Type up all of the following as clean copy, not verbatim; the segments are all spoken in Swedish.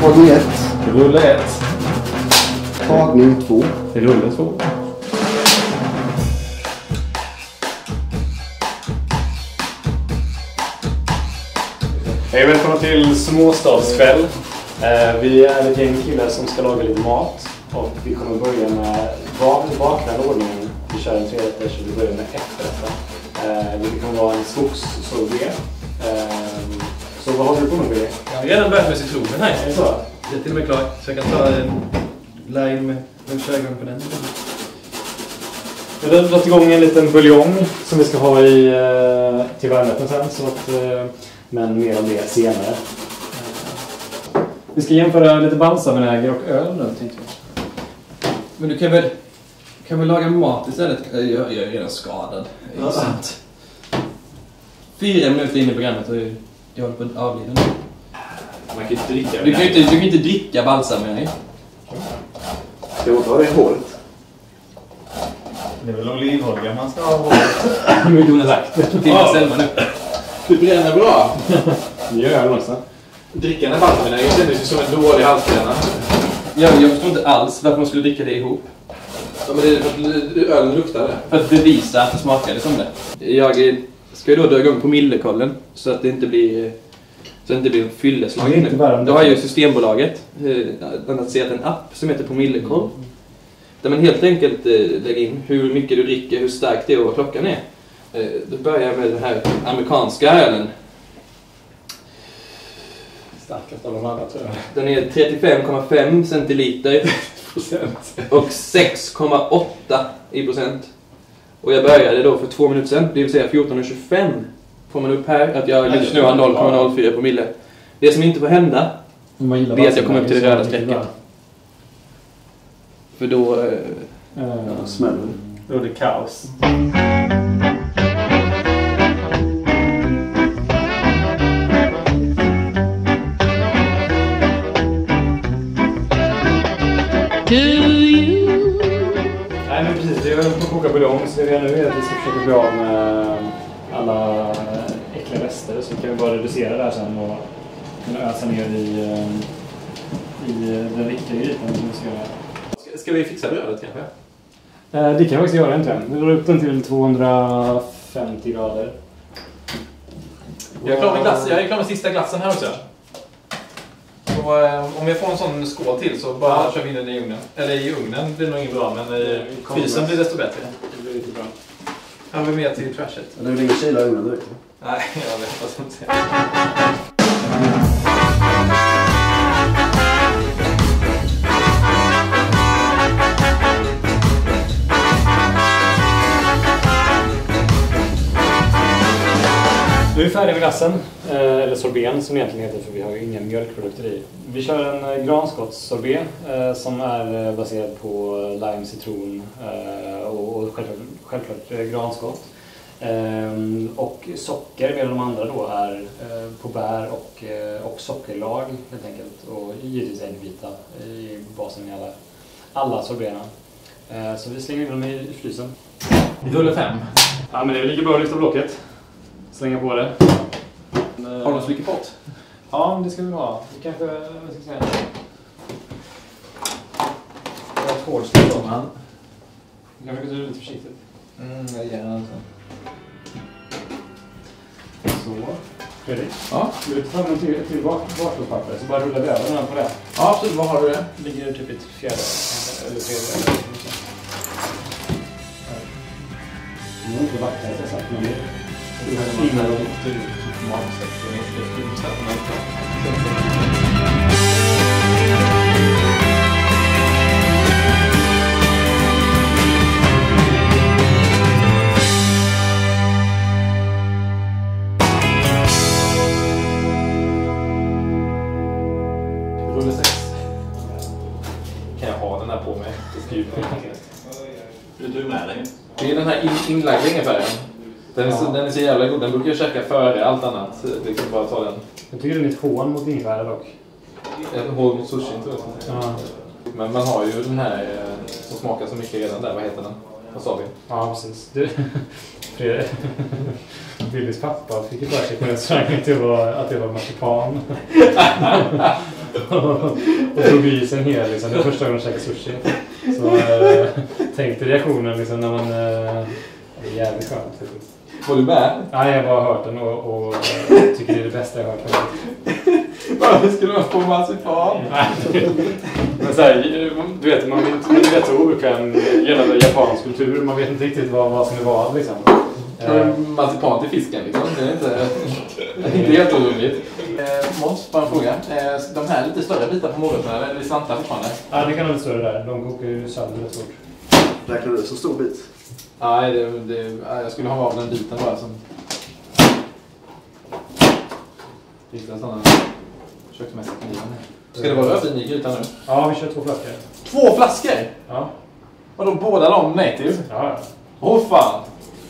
Tagning 1. Rulle 1. Tagning 2. Rulle 2. Hej, välkomna till småstadskväll. Vi är ett gäng killar som ska laga lite mat. Och vi kommer börja med bakvänd ordningen. Vi kör en 3-rätters och vi börjar med efterrätten. Det kommer vara en skogssorbet. Så vad har du på med det? Jag har redan börjat med citronen här. Är det så? Det är till och med klart. Så jag kan ta en lime och köra igång på den. Vi har dragit igång en liten buljong som vi ska ha till värmrätten sen. Så att, men mer om det senare. Vi ska jämföra lite balsamvinäger och öl nu, tänkte jag. Men du kan väl laga mat istället? Jag är redan skadad. Det är sant. 4 minuter in i programmet och jag håller på att avlida nu. Man kan inte dricka. Du kan inte dricka balsamvinäger. Ska jag ta det i hålet? Det är väl olivolja man ska ha hålet. Nu är Jonas sagt. Till Selma nu. Det bränner bra. Det gör jag också. Drickan är balsamvinäger kändes ju som en dålig halsbränna. Jag förstår inte alls varför man skulle dricka det ihop. Ja, men det är för att ölen luktade. För att bevisa att det smakade som det. Jag ska ju då dra igång på millekollen så att det inte blir en fylleslag inne. Då har ju Systembolaget annonserat en app som heter på millekoll. Där man helt enkelt lägger in hur mycket du dricker, hur starkt det är och vad klockan är. Då börjar jag med den här amerikanska ölen. Starkast av de andra, tror jag. Den är 35,5 centiliter och 6,8 i procent. Och jag började då för 2 minuter sedan, det vill säga 14.25 får man upp här att jag just nu har 0,04 promille. Det som inte får hända är att jag kommer upp till det röda strecket. För då Smäller. Då är det kaos. Nej, men precis. Vi är på koka buljong, så det vi nu är att vi ska försöka bli av med alla äckliga rester. Så kan vi bara reducera det här sen och kunna ösa ner i den riktiga grytan som vi ska göra. Ska vi fixa brödet kanske? Det kan vi faktiskt göra egentligen. Vi drar upp den till 250 grader. Jag är klar med glass. Jag är klar med sista glassen här också. Så, om jag får en sån skål till så bara kör vi in den i ugnen. Eller i ugnen blir det nog inget bra, men i frysen blir det desto bättre. Det blir lite bra. Har vi med till trashet? Det är ingen kyla i ugnen direkt. Nej, jag vet vad som säger. Nu är vi färdiga med glassen, eller sorbeten som egentligen heter, för vi har ju inga mjölkprodukter i. Vi kör en granskottssorbet som är baserad på lime, citron och självklart granskott. Och socker, medan de andra då är på bär och sockerlag helt enkelt. Och givetvis äggvita i basen i alla sorbeterna. Så vi slänger in dem i frysen. Rulle 5. Ja, men det är lika bra att lyfta blocket. Slänga på det. Har du så mycket pott? Ja, det ska vi ha. Vi kanske, vad ska jag säga? Det var ett hårdstånd om han. Vi kan försöka lite försiktigt. Jag ger den alltså. Så. Fredrik? Ja? Vill du ta fram en till varselpapper så bara rullar vi över den på det. Ja, absolut. Vad har du det? Ligger typ ett fjärde eller tredje. Det är inte vackert jag sagt, men det är fina och Rulle 6. Kan jag ha den här på mig? Du med dig? Det är den här inlagda ingefäran. Den är så jävla god. Den brukar jag käka före allt annat. Vi kan bara ta den. Jag tycker det är lite hån mot ingefära dock. En hål mot sushi, tror jag. Ja. Men man har ju den här som smakar så mycket redan där. Vad heter den? Wasabi. Ja, precis. Billys pappa fick ju för sig på restaurangen att det var marsipan. och drog i sig en hel liksom. Det var första gången jag käkade sushi. Så tänkte reaktionen liksom när man... det är jävligt skönt. Var du med? Nej, jag har bara hört den och tycker det är det bästa jag har hört. Varför skulle man få marsipan? Men så här, du vet, man är rätt så obekväm gällande japansk kultur. Man vet inte riktigt vad som är vad liksom. Marsipan till fisken liksom. Det är inte helt orimligt. Måns, bara en fråga. De här lite större bitar på morgonen, eller är det slanta fortfarande? Ja, det kan vara lite större där. De kokar ju sönder rätt stort. Räknar du så stor bit? Nej, jag skulle ha av den biten bara som... Finns det en sån här köksmässig kniven här? Ska det vara rödvin i grytan nu? Ja, vi kör 2 flaskor. 2 flaskor? Ja. Och de båda de native? Ja. Åh fan!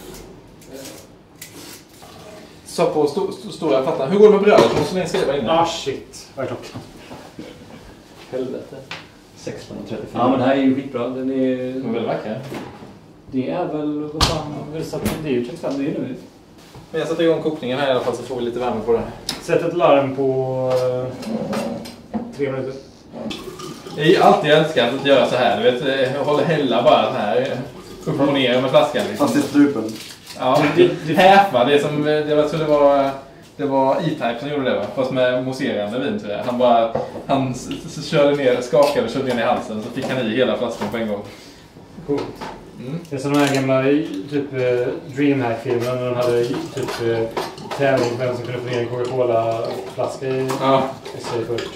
Så på stora plattan. Hur går det med brödet? Måste ni skriva in det? Ah shit, vad är klockan? Helvete. 16:34. Ja, men det här är ju skitbra. Den är... De är väldigt vackra. Det är väl, vad fan, det är ju 35, det är nu. Men jag sätter igång kokningen här i alla fall så får vi lite värme på det. Sätt ett larm på 3 minuter. Jag har alltid älskat att göra så här. Du vet, jag håller hälla bara så här upp och ner med flaskan. Liksom. Fast i strupen. Ja, det häfa. Det som jag tror det var E-Type som gjorde det, va? Fast med mousserande vin tror jag. Han körde ner, skakade och körde ner i halsen så fick han i hela flaskan på en gång. Coolt. Det är som de här gamla typ Dreamhack-filmerna när de hade typ tävling vem som kunde få ner en Coca-Cola-flaska i sig först.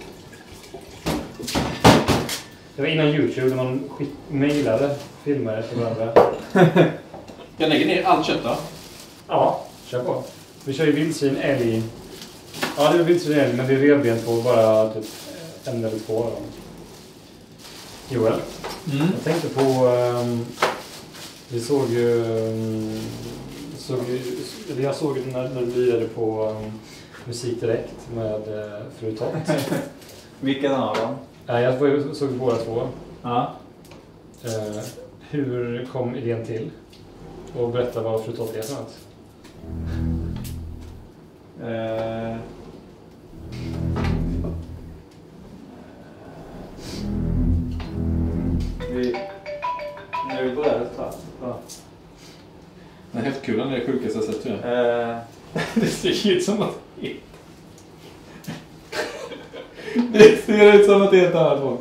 Det var innan YouTube där man mejlade filmer till varandra. Jag lägger ner allt kött då? Ja, kör på. Vi kör ju vildsvin, älg. Ja, det är vildsvin, älg, men det är revben på bara typ 1 eller 2 av dem. Joel, jag tänkte på... vi såg ju... jag såg när du lirade på Musik Direkt med Fru Tott. Vilken av dem? Jag såg båda 2. Ja. Hur kom idén till? Och berätta vad Fru Tott är för något. Nu är vi beredda att ta. Den här häftkulan är det sjukaste jag sett tror jag. Det ser ut som att... Det ser ut som att det är ett annat folk.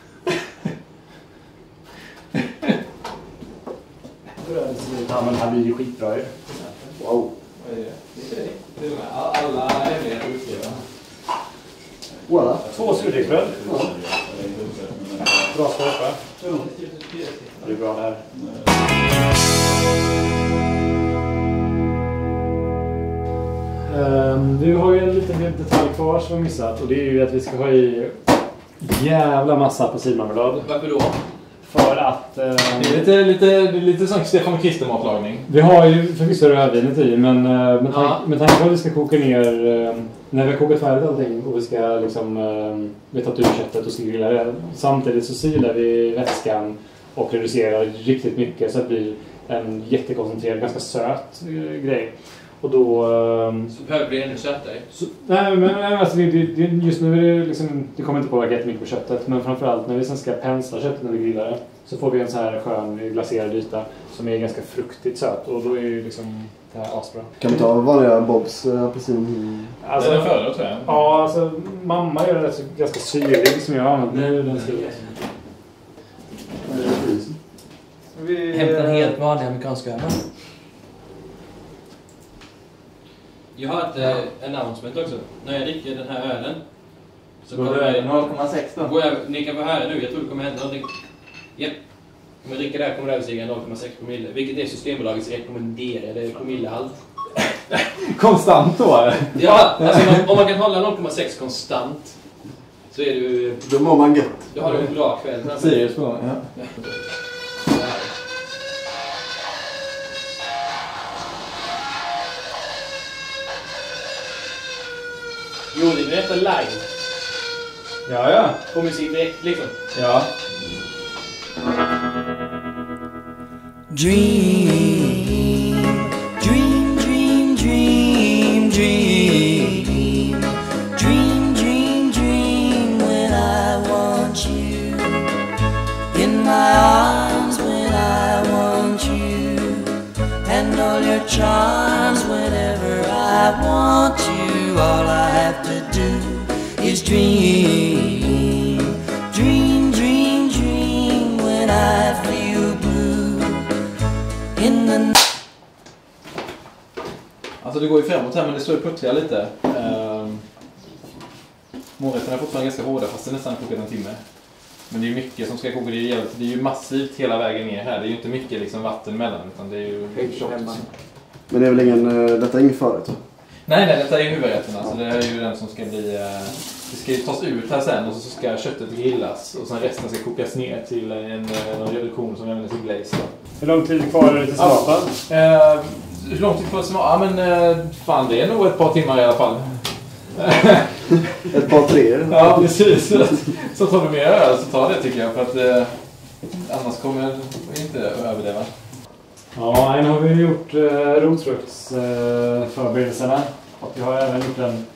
Ja, men han blir ju skitbra ju. Wow. Det är med alla hemligheter uppgivna. Voilà. 2 surdegsbröd. Bra skorpa. Det är bra det här. Vi har ju en liten detalj kvar som vi missat. Och det är ju att vi ska ha i jävla massa apelsinmarmelad. Varför då? För att... Det är lite som Stefan Krister-matlagning. Vi har ju förvisso rödvinet i, men med tanke på att vi ska koka ner... när vi har kokat färdigt allting och vi ska liksom... vi tar ut köttet och ska grilla det. Samtidigt så silar vi vätskan och reducerar riktigt mycket så att det blir en jättekoncentrerad, ganska söt grej. Och då... Så behöver det bli ännu sötare. Nej, men alltså, just nu är det liksom... Det kommer inte påverka jättemycket på köttet. Men framförallt när vi sen ska pensla köttet när vi grillar det. Så får vi en så här skön glaserad yta som är ganska fruktigt söt. Och då är ju liksom det här asbra. Kan vi ta vanliga Bobs apelsin? Alltså, det är före tror jag. Ja, alltså mamma gör det ganska syrlig som jag har använt nu. Den stilen. Hämta en helt vanlig amerikansk öl. Jag har ett announcement också. När jag dricker den här ölen så Går kommer det jag... 0,6 då? Går jag, ni kan få höra nu, jag tror det kommer hända någonting. Japp. Om jag dricker det här kommer det överstiga 0,6 promille. Vilket är Systembolagets rekommenderade promillehalt. Konstant då? Ja, alltså om man kan hålla 0,6 konstant så är det ju... Då mår man gött. Då har du en bra kväll. Sirius på gång, ja. Jo, det är rätt live. Ja. På Musik Direkt liksom. Ja. Dream, dream, dream, dream, dream. Dream, dream, dream. charms whenever I want you. All I have to do is dream, dream, dream, dream when I feel blue in the night. Alltså det går ju framåt här men det står ju puttliga lite. Morötterna är fortfarande ganska hårda fast det nästan kokat en timme. Men det är ju mycket som ska koka. Det är ju massivt hela vägen ner här. Det är ju inte mycket liksom vatten mellan utan det är ju tjockt. Men det är väl ingen, detta är ingen förrätt? Nej, detta är ju huvudrätten. Alltså det är ju den som ska bli... Det ska ju tas ut här sen och så ska köttet grillas. Och sen resten ska kokas ner till en reduktion som använder till glaze. Hur lång tid kvar är det till smaken? Hur lång tid kvar till smaken? Ja men fan det är nog ett par timmar i alla fall. Ett par tre? Ja precis. Så tar vi mer öl så tar det tycker jag. För att annars kommer vi inte överleva. Ja, nu har vi gjort rotfruktsförberedelserna. Och vi har även gjort en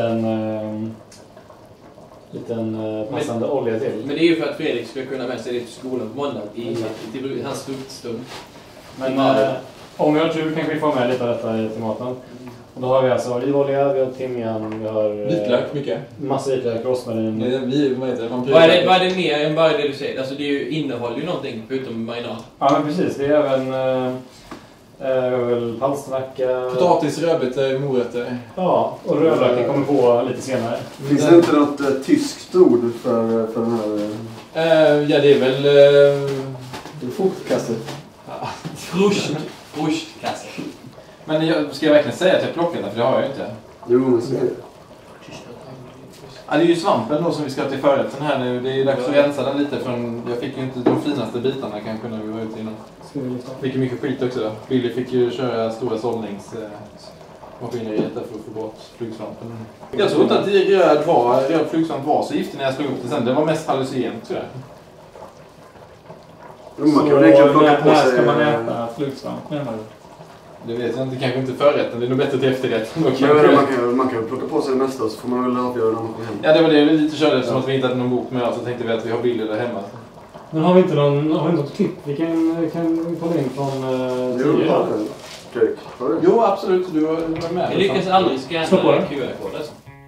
liten passande olja till. Men det är ju för att Fredrik ska kunna med sig det till skolan på måndag i hans fruktstund. Men om vi har tur kanske vi får med lite av detta till maten. Och då har vi alltså olivolja, vi har timjan, vi har... Vitlök, mycket. Massa vitlök, rosmarin. Vad är det mer än bara det du säger? Alltså det är ju, innehåller ju någonting förutom marinad. Ja men precis, det är även palsternacka. Potatis, rödbetor, morötter. Ja, och rödlöken kommer på lite senare. Finns det inte något tyskt ord för den här... Ja det är väl... Fruktkasse. Frustkasse. Men ska jag verkligen säga att jag plockar den? För det har jag inte. Jo, men så är det. Ja, det är ju svampen då som vi ska till förrätten här nu. Det är dags att rensa den lite från... Jag fick ju inte de finaste bitarna kanske när vi var ute innan. Fick ju mycket skit också då. Billy fick ju köra stora sållningsmaskineriet där för att få bort flugsvampen. Jag tror inte att röd flugsvamp var så giftig när jag slog upp det sen. Det var mest hallucinogent tror jag. Man kan väl egentligen plocka på sig... När ska man äta flugsvamp menar du? Det vet jag inte, kanske inte förrätten. Det är nog bättre till efterrätten. Man kan plocka på sig det mesta så får man väl avgöra när man kommer hem. Ja, det var det lite körde eftersom att vi inte hade någon bok med oss. Så tänkte vi att vi har bilder där hemma. Men har vi inte något klipp vi kan kolla in från tidigare? Jo, absolut. Du var med. Jag lyckas aldrig scanna QR-koden.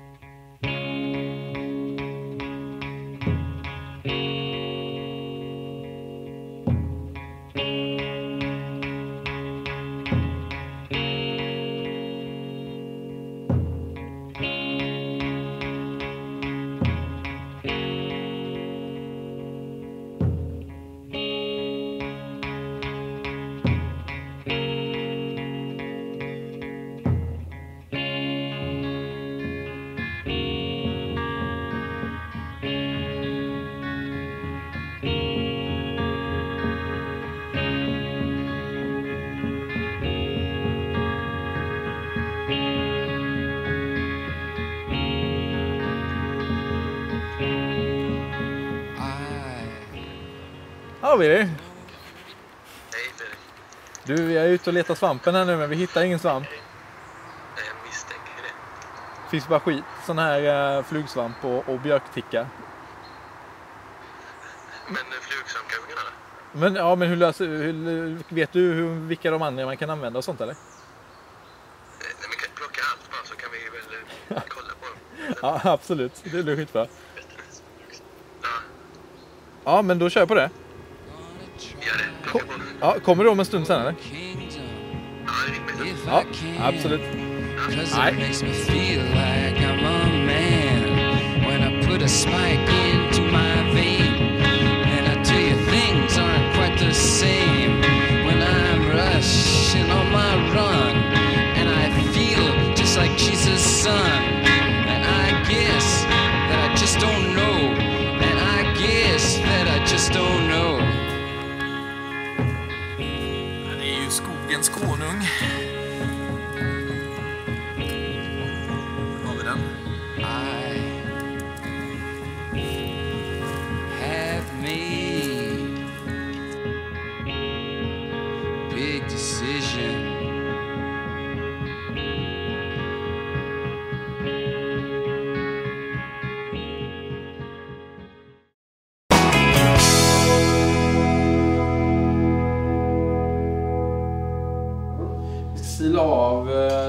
Ja, Billy. Hej Fredrik. Du, vi är ute och letar svampen här nu men vi hittar ingen svamp. Jag misstänker det. Finns bara skit. Sån här flugsvamp och björkticka. Men flugsvamp kanske kan alla? Men ja, men vet du vilka de andra man kan använda och sånt eller? Nej, men kan plocka allt bara så kan vi väl kolla på dem. Ja, absolut. Det blir skitbra. Ja, Ja, men då kör jag på det. gör det. Plocka på dem. Ja, kommer du om en stund sen eller? Ja, ring mig sen. Ja, absolut. Cause it makes me feel like I'm a man when I put a spike into my vein. And I tell you things aren't quite the same when I'm rushing on my run. And I feel just like Jesus' son. And I guess that I just don't know. And I guess that I just don't know. Det är ju skogens konung. Har vi den? I have made big decision. Vi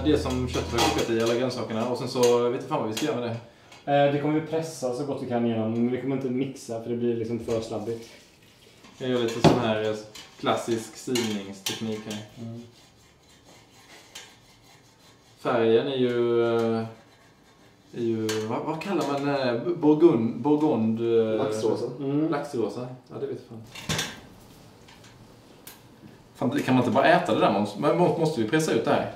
det som köttet har kokat i, alla grönsakerna. Och sen så vet jag fan vad vi ska göra med det. Det kommer vi pressa så gott vi kan igenom. Men vi kommer inte mixa för det blir liksom för slabbigt. Jag gör lite sån här klassisk silningsteknik här. Färgen är ju vad kallar man det? Bourgogne Laxrosa. Laxrosa. Ja, det vet jag fan. Kan man inte bara äta det där, Måns? Men måste vi pressa ut det här?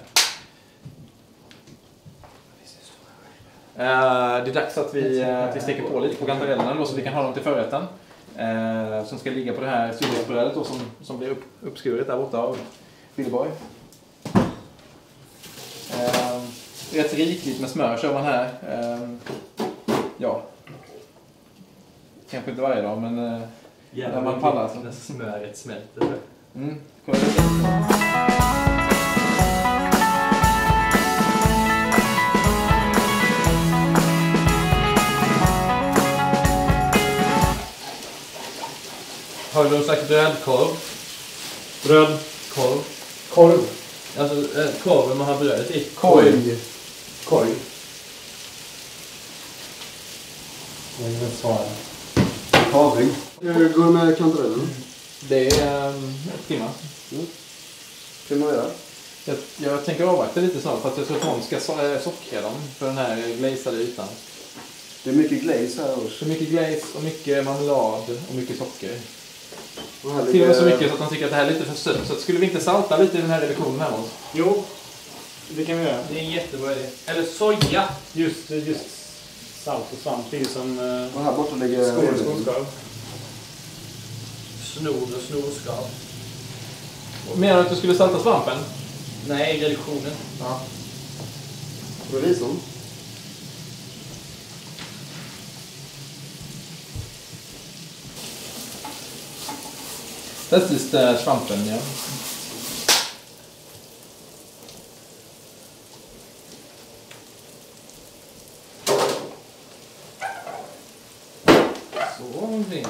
Det är dags att vi steker på lite på kantarellerna då, så vi kan ha dem till förrätten. Som ska ligga på det här surdegsbrödet då, som blir uppskuret där borta av Billboy. Rätt rikligt med smör kör man här. Ja. Kanske inte varje dag, men när man pallar så. När smöret smälter. Kommer det Har du någon slags brödkorv? Brödkorv. Alltså korven man har brödet i. Korg. Jag vill inte svara. Kavring. Hur går det med kantarellen? Det är ett timme. Kan man göra? Jag tänker avvakta lite snart för att jag tror att hon ska sockra dem för den här glazade ytan. Det är mycket glaze här också. Så mycket glaze och mycket marmelad och mycket socker. Och här Till och med så mycket så att de tycker att det här är lite för sött. Så skulle vi inte salta lite i den här reduktionen här, Måns? Jo, det kan vi göra. Det är en jättebra idé. Eller soja. Just salt och svamp, det är ju som Och här borta ligger skolskav. Snor och snorskav. Menar du att du skulle salta svampen? Nej, reduktionen. Ja. Revisorn. That's just svampen, ja. Så omkring.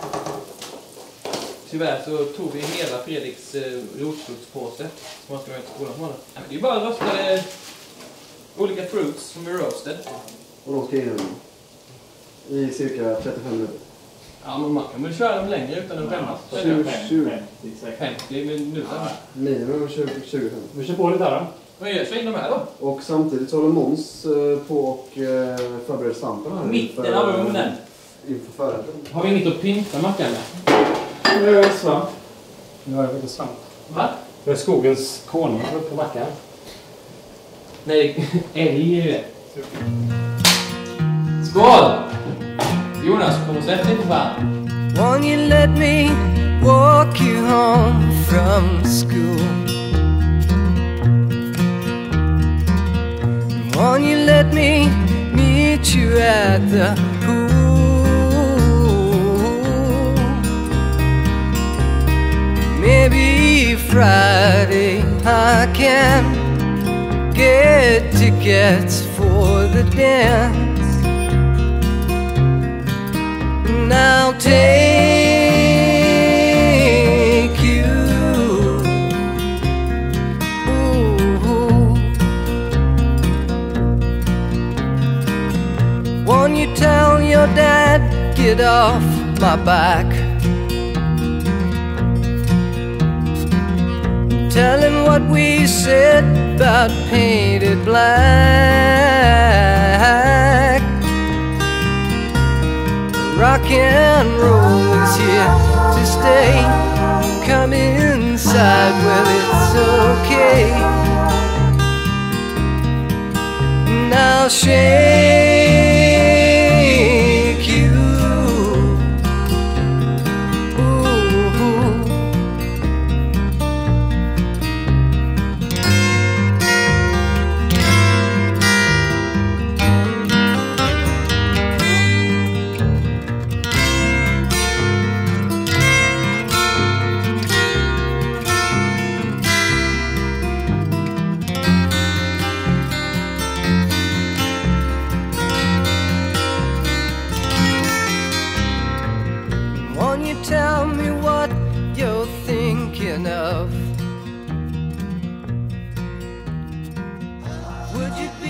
Tyvärr så tog vi hela Fredriks rotfruktspåse som man ska ha i skolan på det. Ja, det är ju bara rostade olika fruits som är roasted. Och de ska in i cirka 35 minuter. Ja, men man kan väl köra dem längre utan att skämmas. 50 minuter. Minimum 25. Vi kör på lite här då. Vad gör så in de här då? Och samtidigt så håller Måns på och förbereder svampen här. Mitten av ugnen. Inför förrätten. Har vi inget att pynta mackan med? Nu är det svamp. Nu har jag faktiskt svamp. Va? Det är skogens konung på backen. Nej, älg är det. Skål! Jonas, kom och släpp dig på fan. Won't you let me walk you home from school? Won't you let me meet you at the pool? Maybe Friday I can get tickets for the dance. And I'll take you. Ooh. Won't you tell your dad, get off my back? Tell him what we said about painted black. Rock and roll is here to stay. Come inside, well it's okay. And I'll shake you. Ooh. Won't you tell me what you're thinking of? would you